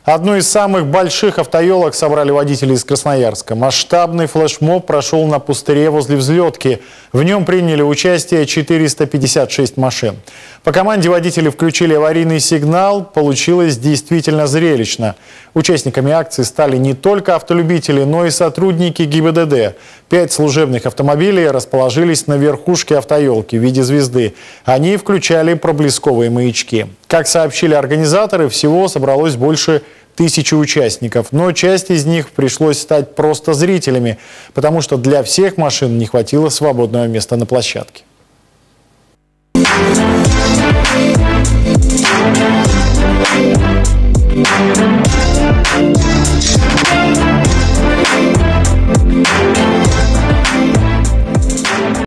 Одну из самых больших автоелок собрали водители из Красноярска. Масштабный флешмоб прошел на пустыре возле взлетки. В нем приняли участие 456 машин. По команде водители включили аварийный сигнал. Получилось действительно зрелищно. Участниками акции стали не только автолюбители, но и сотрудники ГИБДД. 5 служебных автомобилей расположились на верхушке автоелки в виде звезды. Они включали проблесковые маячки. Как сообщили организаторы, всего собралось больше 1000 участников, но часть из них пришлось стать просто зрителями, потому что для всех машин не хватило свободного места на площадке.